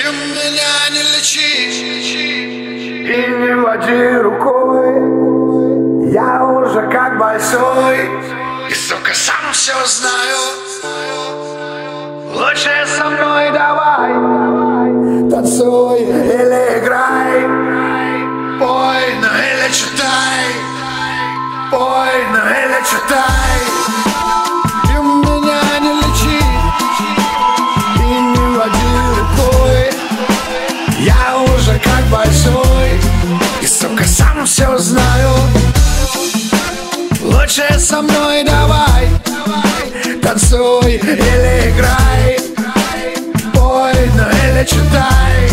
Ты меня не лечи И не води рукой, я уже как большой, и, сука, сам все знаю. лучше со мной давай, танцуй или играй, Пой, ну или читай, пой, ну или читай. ты меня не лечи И не води рукой, я уже как большой, и, сука, сам все знаю. лучше со мной давай, танцуй или играй, пой, ну или читай.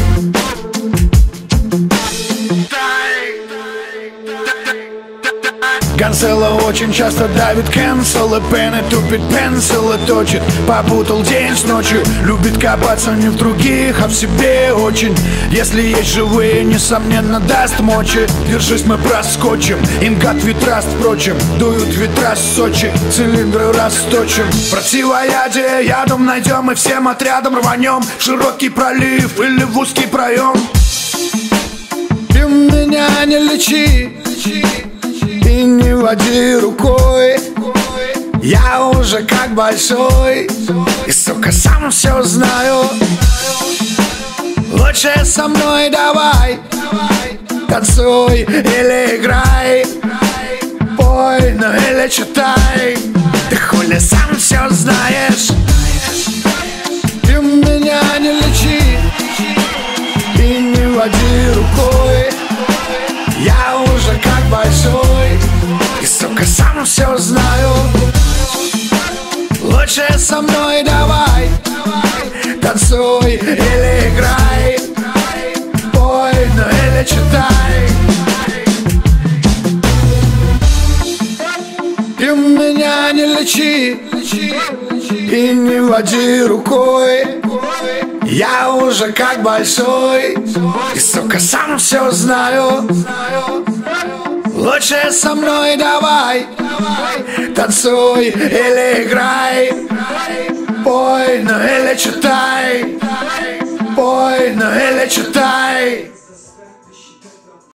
Гансело очень часто давит кэнсел, и пены тупит пенсил и точит. Попутал день с ночью, любит копаться не в других, а в себе очень. Если есть живые, несомненно даст мочи. Держись, мы проскочим, ингат ветраст, впрочем. Дуют ветра с Сочи, цилиндры расточим. Противоядие ядом найдем и всем отрядом рванем в широкий пролив или в узкий проем. Ты меня не лечи И не води рукой, я уже как большой, и, сука, сам все знаю. лучше со мной давай, танцуй или играй, пой, ну или читай. Ты хули сам все знаешь. Ты меня не лечи и не води рукой, я уже как большой, И, сука, сам все знаю. лучше со мной давай, танцуй или играй, пой, ну или читай. Ты меня не лечи И не води рукой, я уже как большой, и, сука, сам все знаю. лучше со мной давай, танцуй или играй, пой, ну или читай, пой, ну или читай.